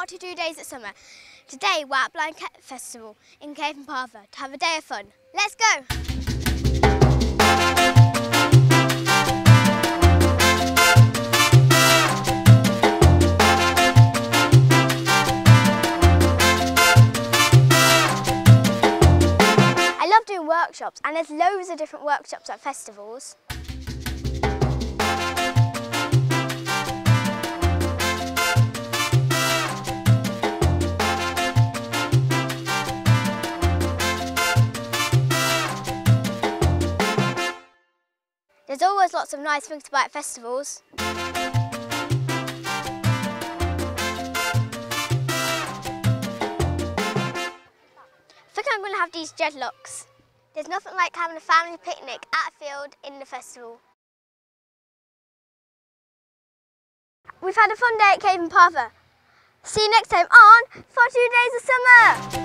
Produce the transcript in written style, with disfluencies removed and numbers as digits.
42 Days of Summer. Today we're at Blind Cat Festival in Cape and Partha to have a day of fun. Let's go! I love doing workshops, and there's loads of different workshops at festivals. There's always lots of nice things to buy at festivals. I think I'm going to have these dreadlocks. There's nothing like having a family picnic at a field in the festival. We've had a fun day at Cape and Partha. See you next time on 42 Days of Summer!